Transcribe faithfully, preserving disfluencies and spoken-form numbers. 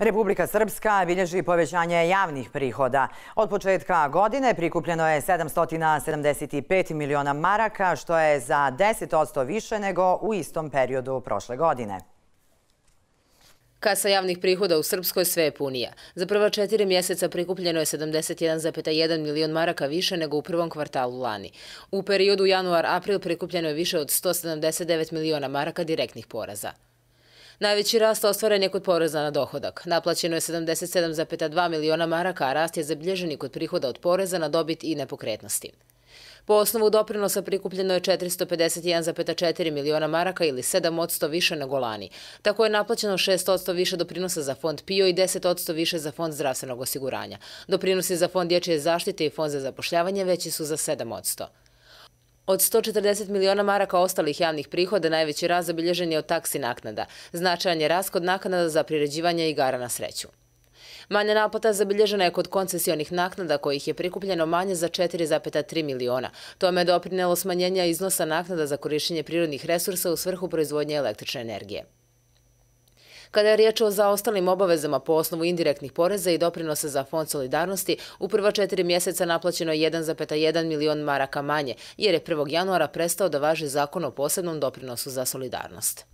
Republika Srpska bilježi povećanje javnih prihoda. Od početka godine prikupljeno je sedamsto sedamdeset pet miliona maraka, što je za deset posto više nego u istom periodu prošle godine. Kasa javnih prihoda u Srpskoj sve je punija. Za prva četiri mjeseca prikupljeno je sedamdeset jedan zarez jedan milion maraka više nego u prvom kvartalu lani. U periodu januar-april prikupljeno je više od sto sedamdeset devet miliona maraka direktnih poreza. Najveći rast ostvaren je kod poreza na dohodak. Naplaćeno je sedamdeset sedam zarez dva miliona maraka, a rast je zabilježen i kod prihoda od poreza na dobit i nepokretnosti. Po osnovu doprinosa prikupljeno je četiristo pedeset jedan zarez četiri miliona maraka ili sedam posto više nego lani. Tako je naplaćeno šest posto više doprinosa za fond P I O i deset posto više za fond zdravstvenog osiguranja. Doprinosi za fond dječje zaštite i fond za zapošljavanje veći su za sedam posto. Od sto četrdeset miliona maraka ostalih javnih prihoda najveći rast zabilježen je od taksi naknada. Značajan je rast kod naknada za priređivanje igara na sreću. Manja naplata zabilježena je kod koncesionih naknada kojih je prikupljeno manje za četiri zarez tri miliona. Tome je doprinelo smanjenja iznosa naknada za korištenje prirodnih resursa u svrhu proizvodnje električne energije. Kada je riječ o zaostalim obavezama po osnovu indirektnih poreza i doprinosa za Fond solidarnosti, u prva četiri mjeseca naplaćeno je jedan zarez jedan milion maraka manje, jer je prvog januara prestao da važi zakon o posebnom doprinosu za solidarnost.